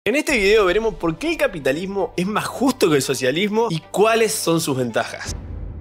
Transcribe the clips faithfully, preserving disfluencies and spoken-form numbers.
En este video veremos por qué el capitalismo es más justo que el socialismo y cuáles son sus ventajas.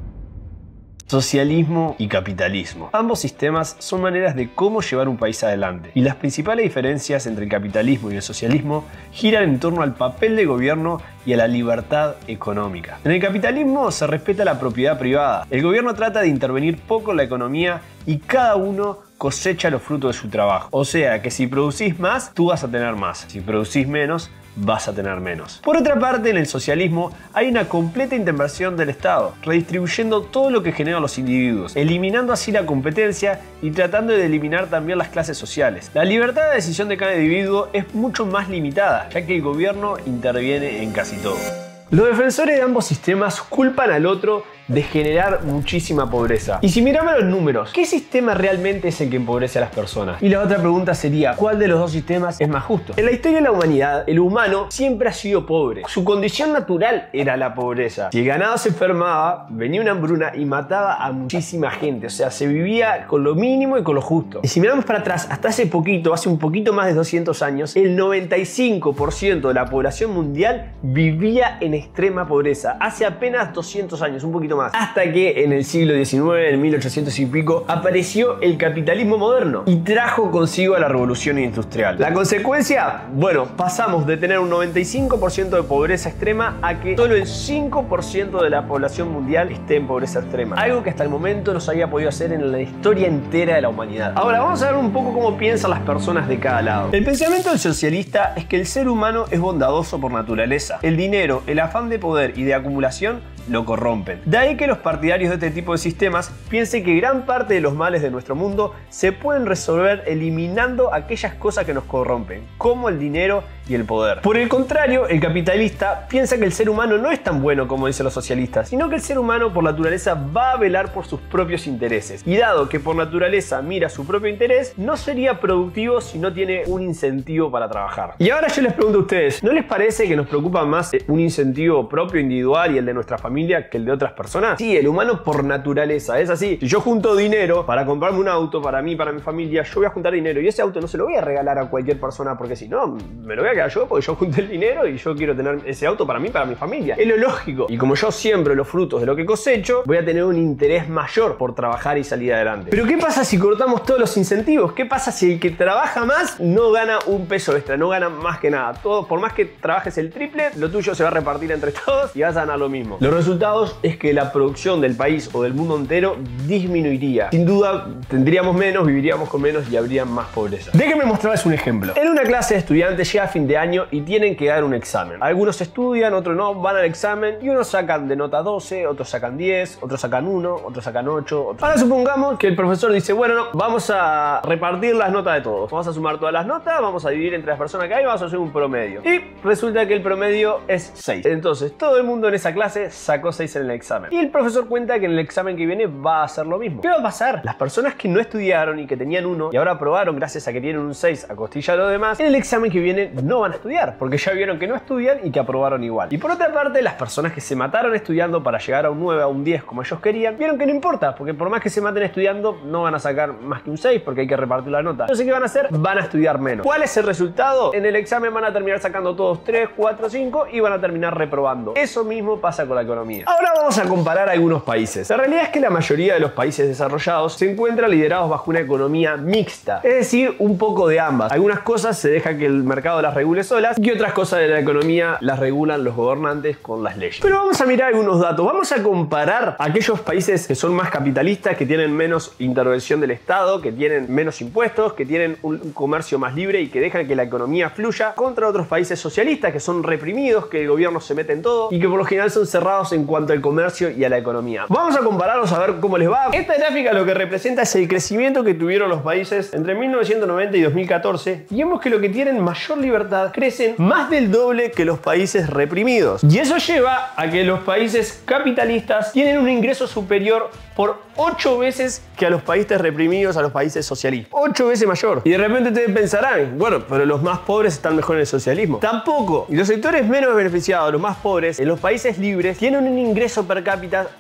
Socialismo y capitalismo. Ambos sistemas son maneras de cómo llevar un país adelante, y las principales diferencias entre el capitalismo y el socialismo giran en torno al papel del gobierno y a la libertad económica. En el capitalismo se respeta la propiedad privada, el gobierno trata de intervenir poco en la economía y cada uno cosecha los frutos de su trabajo. O sea que si producís más, tú vas a tener más. Si producís menos, vas a tener menos. Por otra parte, en el socialismo hay una completa intervención del Estado, redistribuyendo todo lo que generan los individuos, eliminando así la competencia y tratando de eliminar también las clases sociales. La libertad de decisión de cada individuo es mucho más limitada, ya que el gobierno interviene en casi todo. Los defensores de ambos sistemas culpan al otro de generar muchísima pobreza. Y si miramos los números, ¿qué sistema realmente es el que empobrece a las personas? Y la otra pregunta sería, ¿cuál de los dos sistemas es más justo? En la historia de la humanidad, el humano siempre ha sido pobre. Su condición natural era la pobreza. Si el ganado se enfermaba, venía una hambruna y mataba a muchísima gente. O sea, se vivía con lo mínimo y con lo justo. Y si miramos para atrás, hasta hace poquito, hace un poquito más de doscientos años, el noventa y cinco por ciento de la población mundial vivía en extrema pobreza. Hace apenas doscientos años, un poquito más. Hasta que en el siglo diecinueve, en mil ochocientos y pico, apareció el capitalismo moderno y trajo consigo a la revolución industrial. La consecuencia, bueno, pasamos de tener un noventa y cinco por ciento de pobreza extrema a que solo el cinco por ciento de la población mundial esté en pobreza extrema. Algo que hasta el momento no se había podido hacer en la historia entera de la humanidad. Ahora vamos a ver un poco cómo piensan las personas de cada lado. El pensamiento del socialista es que el ser humano es bondadoso por naturaleza. El dinero, el afán de poder y de acumulación lo corrompen. De ahí que los partidarios de este tipo de sistemas piensen que gran parte de los males de nuestro mundo se pueden resolver eliminando aquellas cosas que nos corrompen, como el dinero y el poder. Por el contrario, el capitalista piensa que el ser humano no es tan bueno como dicen los socialistas, sino que el ser humano por naturaleza va a velar por sus propios intereses. Y dado que por naturaleza mira su propio interés, no sería productivo si no tiene un incentivo para trabajar. Y ahora yo les pregunto a ustedes, ¿no les parece que nos preocupa más un incentivo propio individual y el de nuestra familia que el de otras personas? Sí, el humano por naturaleza es así. Si yo junto dinero para comprarme un auto para mí, para mi familia, yo voy a juntar dinero y ese auto no se lo voy a regalar a cualquier persona porque si no, me lo voy a quedar yo porque yo junté el dinero y yo quiero tener ese auto para mí, para mi familia. Es lo lógico. Y como yo siembro los frutos de lo que cosecho, voy a tener un interés mayor por trabajar y salir adelante. Pero ¿qué pasa si cortamos todos los incentivos? ¿Qué pasa si el que trabaja más no gana un peso extra? No gana más que nada. Todo, por más que trabajes el triple, lo tuyo se va a repartir entre todos y vas a ganar lo mismo. Los resultados es que la producción del país o del mundo entero disminuiría. Sin duda tendríamos menos, viviríamos con menos y habría más pobreza. Déjenme mostrarles un ejemplo. En una clase de estudiantes llega a fin de año y tienen que dar un examen. Algunos estudian, otros no, van al examen y unos sacan de nota doce, otros sacan diez, otros sacan uno, otros sacan ocho. Otros... Ahora supongamos que el profesor dice, bueno, no, vamos a repartir las notas de todos. Vamos a sumar todas las notas, vamos a dividir entre las personas que hay, vamos a hacer un promedio. Y resulta que el promedio es seis. Entonces todo el mundo en esa clase sacó seis en el examen. Y el profesor cuenta que en el examen que viene va a hacer lo mismo. ¿Qué va a pasar? Las personas que no estudiaron y que tenían uno y ahora aprobaron gracias a que tienen un seis a costilla de lo demás, en el examen que viene no van a estudiar porque ya vieron que no estudian y que aprobaron igual. Y por otra parte, las personas que se mataron estudiando para llegar a un nueve, a un diez como ellos querían, vieron que no importa porque por más que se maten estudiando no van a sacar más que un seis porque hay que repartir la nota. Entonces, ¿qué van a hacer? Van a estudiar menos. ¿Cuál es el resultado? En el examen van a terminar sacando todos tres, cuatro, cinco y van a terminar reprobando. Eso mismo pasa con la economía. Ahora vamos a comparar algunos países. La realidad es que la mayoría de los países desarrollados se encuentran liderados bajo una economía mixta, es decir, un poco de ambas. Algunas cosas se deja que el mercado las regule solas y otras cosas de la economía las regulan los gobernantes con las leyes. Pero vamos a mirar algunos datos. Vamos a comparar aquellos países que son más capitalistas, que tienen menos intervención del Estado, que tienen menos impuestos, que tienen un comercio más libre y que dejan que la economía fluya, contra otros países socialistas que son reprimidos, que el gobierno se mete en todo y que por lo general son cerrados en cuanto al comercio y a la economía. Vamos a compararlos a ver cómo les va. Esta gráfica lo que representa es el crecimiento que tuvieron los países entre mil novecientos noventa y dos mil catorce y vemos que lo que tienen mayor libertad crecen más del doble que los países reprimidos. Y eso lleva a que los países capitalistas tienen un ingreso superior por ocho veces que a los países reprimidos, a los países socialistas. ocho veces mayor. Y de repente ustedes pensarán, bueno, pero los más pobres están mejor en el socialismo. Tampoco. Y los sectores menos beneficiados, los más pobres, en los países libres, tienen un ingreso per cápita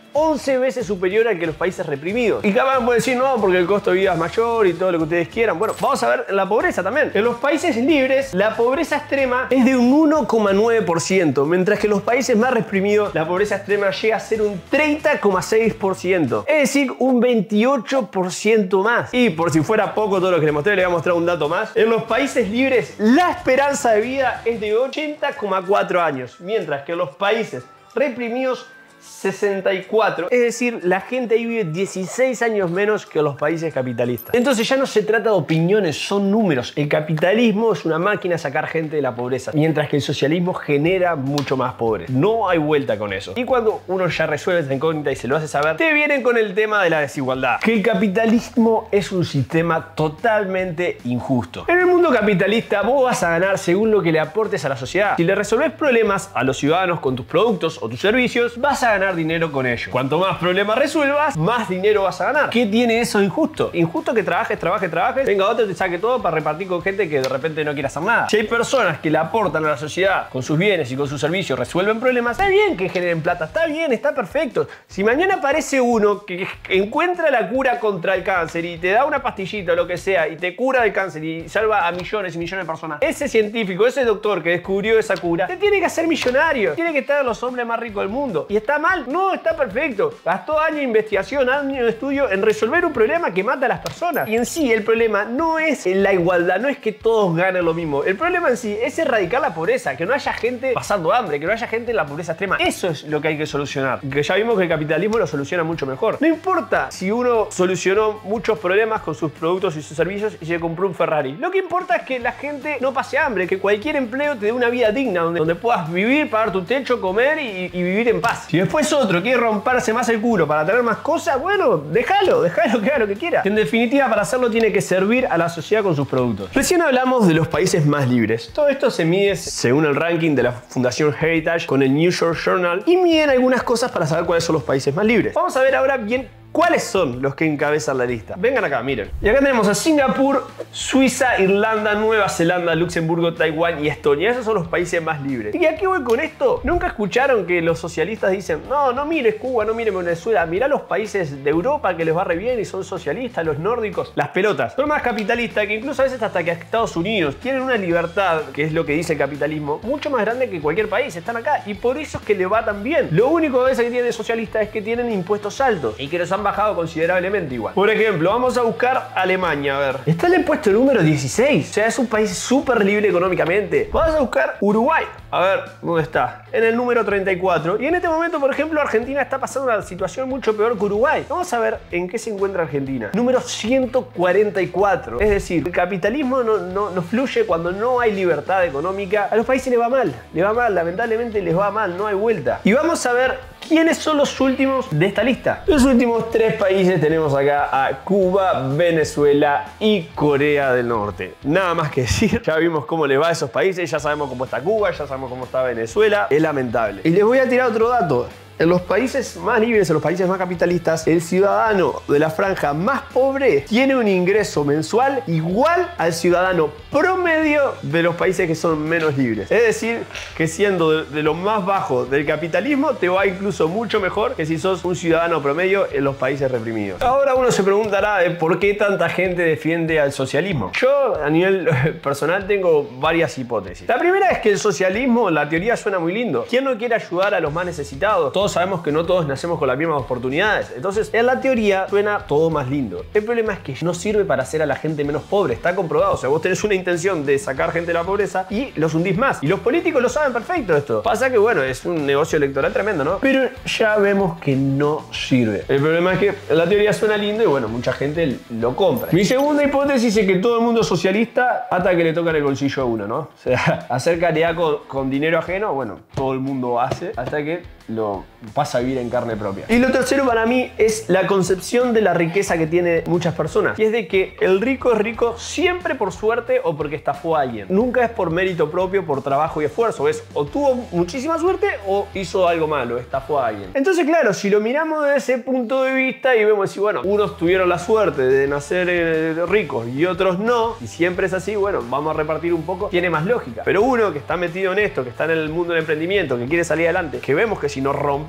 once veces superior al que los países reprimidos. Y capaz pueden decir, no, porque el costo de vida es mayor y todo lo que ustedes quieran. Bueno, vamos a ver la pobreza también. En los países libres, la pobreza extrema es de un uno coma nueve por ciento, mientras que en los países más reprimidos, la pobreza extrema llega a ser un treinta coma seis por ciento. Es decir, un veintiocho por ciento más. Y por si fuera poco todo lo que les mostré, les voy a mostrar un dato más. En los países libres, la esperanza de vida es de ochenta coma cuatro años, mientras que en los países reprimidos, sesenta y cuatro. Es decir, la gente ahí vive dieciséis años menos que en los países capitalistas. Entonces ya no se trata de opiniones, son números. El capitalismo es una máquina de sacar gente de la pobreza, mientras que el socialismo genera mucho más pobres. No hay vuelta con eso. Y cuando uno ya resuelve esa incógnita y se lo hace saber, te vienen con el tema de la desigualdad. Que el capitalismo es un sistema totalmente injusto. En el mundo capitalista vos vas a ganar según lo que le aportes a la sociedad. Si le resolvés problemas a los ciudadanos con tus productos o tus servicios, vas a ganar dinero con ello. Cuanto más problemas resuelvas, más dinero vas a ganar. ¿Qué tiene eso de injusto? Injusto que trabajes, trabajes, trabajes, venga otro y te saque todo para repartir con gente que de repente no quiere hacer nada. Si hay personas que le aportan a la sociedad con sus bienes y con sus servicios, resuelven problemas, está bien que generen plata, está bien, está perfecto. Si mañana aparece uno que encuentra la cura contra el cáncer y te da una pastillita o lo que sea y te cura del cáncer y salva a millones y millones de personas, ese científico, ese doctor que descubrió esa cura, te tiene que hacer millonario, tiene que estar en los hombres más ricos del mundo. Y está mal, no, está perfecto. Gastó años de investigación, años de estudio en resolver un problema que mata a las personas. Y en sí el problema no es la igualdad, no es que todos ganen lo mismo. El problema en sí es erradicar la pobreza, que no haya gente pasando hambre, que no haya gente en la pobreza extrema. Eso es lo que hay que solucionar. Que ya vimos que el capitalismo lo soluciona mucho mejor. No importa si uno solucionó muchos problemas con sus productos y sus servicios y se compró un Ferrari. Lo que importa es que la gente no pase hambre, que cualquier empleo te dé una vida digna, donde, donde puedas vivir, pagar tu techo, comer y, y vivir en paz. Si después otro quiere romperse más el culo para tener más cosas, bueno, déjalo, déjalo que haga lo que quiera. En definitiva, para hacerlo tiene que servir a la sociedad con sus productos. Recién hablamos de los países más libres. Todo esto se mide según el ranking de la Fundación Heritage con el New York Journal y miden algunas cosas para saber cuáles son los países más libres. Vamos a ver ahora bien ¿cuáles son los que encabezan la lista? Vengan acá, miren. Y acá tenemos a Singapur, Suiza, Irlanda, Nueva Zelanda, Luxemburgo, Taiwán y Estonia. Esos son los países más libres. ¿Y a qué voy con esto? ¿Nunca escucharon que los socialistas dicen, no, no mires Cuba, no mires Venezuela, mirá los países de Europa que les va re bien y son socialistas, los nórdicos? Las pelotas. Son más capitalistas que incluso a veces hasta que Estados Unidos tienen una libertad, que es lo que dice el capitalismo, mucho más grande que cualquier país. Están acá y por eso es que les va tan bien. Lo único a veces que tienen de socialistas es que tienen impuestos altos y que los han bajado considerablemente igual. Por ejemplo, vamos a buscar Alemania, a ver. Está en el puesto número dieciséis. O sea, es un país súper libre económicamente. Vamos a buscar Uruguay. A ver, ¿dónde está? En el número treinta y cuatro. Y en este momento, por ejemplo, Argentina está pasando una situación mucho peor que Uruguay. Vamos a ver en qué se encuentra Argentina. Número ciento cuarenta y cuatro. Es decir, el capitalismo no, no, no fluye cuando no hay libertad económica. A los países les va mal. Les va mal, lamentablemente les va mal. No hay vuelta. Y vamos a ver ¿quiénes son los últimos de esta lista? Los últimos tres países tenemos acá a Cuba, Venezuela y Corea del Norte. Nada más que decir, ya vimos cómo le va a esos países, ya sabemos cómo está Cuba, ya sabemos cómo está Venezuela. Es lamentable. Y les voy a tirar otro dato. En los países más libres, en los países más capitalistas, el ciudadano de la franja más pobre tiene un ingreso mensual igual al ciudadano promedio de los países que son menos libres. Es decir, que siendo de, de lo más bajo del capitalismo, te va incluso mucho mejor que si sos un ciudadano promedio en los países reprimidos. Ahora uno se preguntará de por qué tanta gente defiende al socialismo. Yo, a nivel personal, tengo varias hipótesis. La primera es que el socialismo, la teoría suena muy lindo. ¿Quién no quiere ayudar a los más necesitados? Todos sabemos que no todos nacemos con las mismas oportunidades. Entonces, en la teoría suena todo más lindo. El problema es que no sirve para hacer a la gente menos pobre. Está comprobado. O sea, vos tenés una intención de sacar gente de la pobreza y los hundís más. Y los políticos lo saben perfecto esto. Pasa que, bueno, es un negocio electoral tremendo, ¿no? Pero ya vemos que no sirve. El problema es que la teoría suena lindo y, bueno, mucha gente lo compra. Mi segunda hipótesis es que todo el mundo es socialista hasta que le tocan el bolsillo a uno, ¿no? O sea, hacer caridad con, con dinero ajeno, bueno, todo el mundo hace hasta que lo pasa a vivir en carne propia. Y lo tercero para mí es la concepción de la riqueza que tienen muchas personas. Y es de que el rico es rico siempre por suerte o porque estafó a alguien. Nunca es por mérito propio, por trabajo y esfuerzo. Es o tuvo muchísima suerte o hizo algo malo, estafó a alguien. Entonces, claro, si lo miramos desde ese punto de vista y vemos así, bueno, unos tuvieron la suerte de nacer eh, ricos y otros no, y siempre es así, bueno, vamos a repartir un poco, tiene más lógica. Pero uno que está metido en esto, que está en el mundo del emprendimiento, que quiere salir adelante, que vemos que si nos rompemos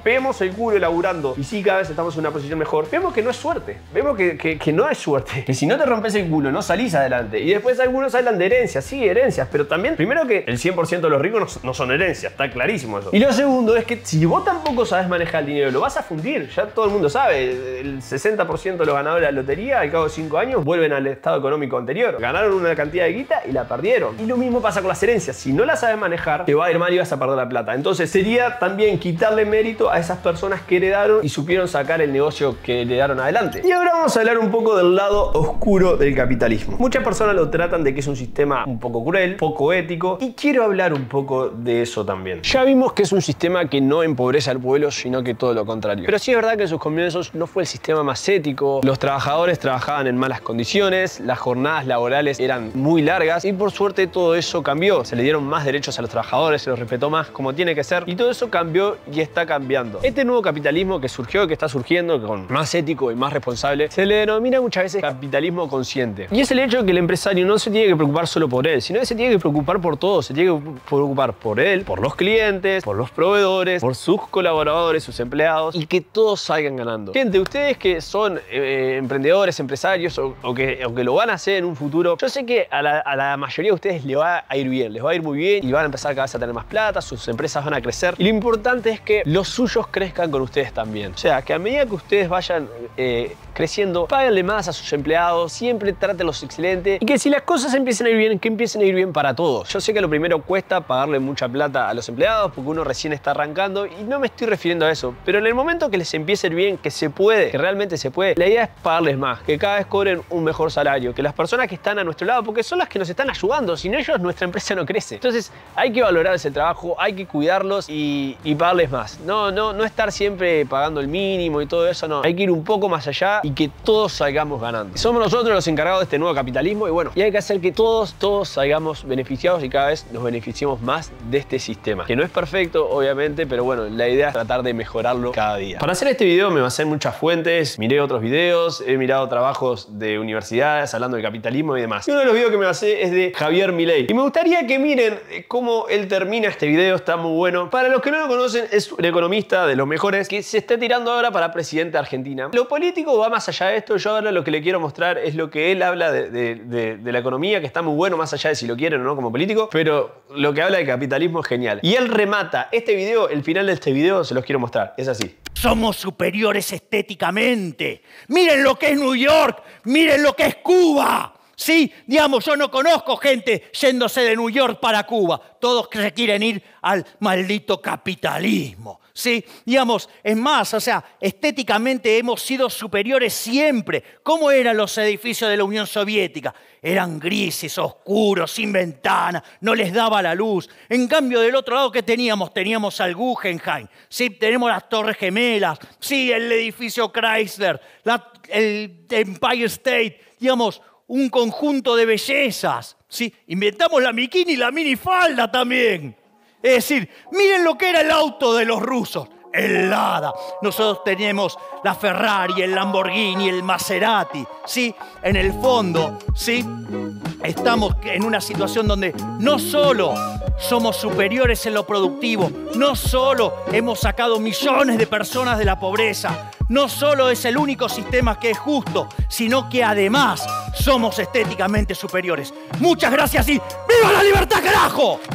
rompemos el culo laburando y sí, cada vez estamos en una posición mejor, vemos que no es suerte. Vemos que, que, que no es suerte. Que si no te rompes el culo, no salís adelante. Y después algunos hablan de herencias. Sí, herencias. Pero también, primero que el cien por ciento de los ricos no, no son herencias. Está clarísimo eso. Y lo segundo es que si vos tampoco sabes manejar el dinero, lo vas a fundir. Ya todo el mundo sabe. El sesenta por ciento de los ganadores de la lotería, al cabo de cinco años, vuelven al estado económico anterior. Ganaron una cantidad de guita y la perdieron. Y lo mismo pasa con las herencias. Si no las sabes manejar, te va a ir mal y vas a perder la plata. Entonces sería también quitarle mérito a esas personas que heredaron y supieron sacar el negocio que heredaron adelante. Y ahora vamos a hablar un poco del lado oscuro del capitalismo. Muchas personas lo tratan de que es un sistema un poco cruel, poco ético, y quiero hablar un poco de eso también. Ya vimos que es un sistema que no empobrece al pueblo, sino que todo lo contrario. Pero sí es verdad que en sus comienzos no fue el sistema más ético, los trabajadores trabajaban en malas condiciones, las jornadas laborales eran muy largas y por suerte todo eso cambió. Se le dieron más derechos a los trabajadores, se los respetó más como tiene que ser y todo eso cambió y está cambiando. Este nuevo capitalismo que surgió, que está surgiendo con más ético y más responsable, se le denomina muchas veces capitalismo consciente. Y es el hecho de que el empresario no se tiene que preocupar solo por él, sino que se tiene que preocupar por todo. Se tiene que preocupar por él, por los clientes, por los proveedores, por sus colaboradores, sus empleados y que todos salgan ganando. Gente, ustedes que son eh, emprendedores, empresarios o, o, que, o que lo van a hacer en un futuro, yo sé que a la, a la mayoría de ustedes les va a ir bien, les va a ir muy bien y van a empezar cada vez a tener más plata, sus empresas van a crecer y lo importante es que los suyos crezcan con ustedes también. O sea, que a medida que ustedes vayan eh, creciendo, páguenle más a sus empleados, siempre trátenlos excelente y que si las cosas empiecen a ir bien, que empiecen a ir bien para todos. Yo sé que lo primero cuesta pagarle mucha plata a los empleados porque uno recién está arrancando y no me estoy refiriendo a eso, pero en el momento que les empiece a ir bien, que se puede, que realmente se puede, la idea es pagarles más, que cada vez cobren un mejor salario, que las personas que están a nuestro lado, porque son las que nos están ayudando, sin ellos nuestra empresa no crece. Entonces hay que valorar ese trabajo, hay que cuidarlos y, y pagarles más. No, no, no estar siempre pagando el mínimo y todo eso, no. Hay que ir un poco más allá y que todos salgamos ganando. Somos nosotros los encargados de este nuevo capitalismo y bueno, y hay que hacer que todos, todos salgamos beneficiados y cada vez nos beneficiemos más de este sistema. Que no es perfecto, obviamente, pero bueno, la idea es tratar de mejorarlo cada día. Para hacer este video me basé en muchas fuentes, miré otros videos, he mirado trabajos de universidades hablando del capitalismo y demás. Y uno de los videos que me basé es de Javier Milei. Y me gustaría que miren cómo él termina este video, está muy bueno. Para los que no lo conocen, es un economista de los mejores que se está tirando ahora para presidente de Argentina. Lo político va más allá de esto, yo ahora lo que le quiero mostrar es lo que él habla de, de, de, de la economía, que está muy bueno más allá de si lo quieren o no como político, pero lo que habla de capitalismo es genial. Y él remata este video, el final de este video se los quiero mostrar, es así. Somos superiores estéticamente. Miren lo que es New York, miren lo que es Cuba. Sí, digamos, yo no conozco gente yéndose de New York para Cuba. Todos que se quieren ir al maldito capitalismo. Sí, digamos, es más, o sea, estéticamente hemos sido superiores siempre. ¿Cómo eran los edificios de la Unión Soviética? Eran grises, oscuros, sin ventana, no les daba la luz. En cambio, del otro lado, ¿qué teníamos? Teníamos al Guggenheim, sí, tenemos las Torres Gemelas, sí, el edificio Chrysler, la, el Empire State, digamos, un conjunto de bellezas, sí. Inventamos la bikini y la minifalda también. Es decir, miren lo que era el auto de los rusos, el Lada. Nosotros tenemos la Ferrari, el Lamborghini, el Maserati, ¿sí? En el fondo, ¿sí? Estamos en una situación donde no solo somos superiores en lo productivo, no solo hemos sacado millones de personas de la pobreza, no solo es el único sistema que es justo, sino que además somos estéticamente superiores. Muchas gracias y ¡viva la libertad, carajo!